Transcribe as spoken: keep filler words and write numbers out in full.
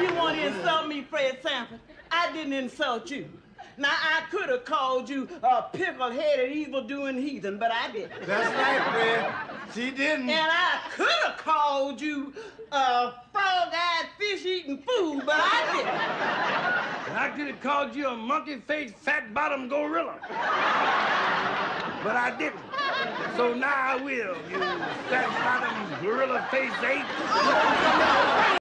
You want to insult me, Fred Sanford? I didn't insult you. Now, I could have called you a pickle-headed, evil-doing heathen, but I didn't. That's right, Fred. She didn't. And I could have called you a frog-eyed, fish-eating fool, but I didn't. And I could have called you a monkey-faced, fat-bottomed gorilla. But I didn't. So now I will, you fat-bottomed, gorilla-faced ape.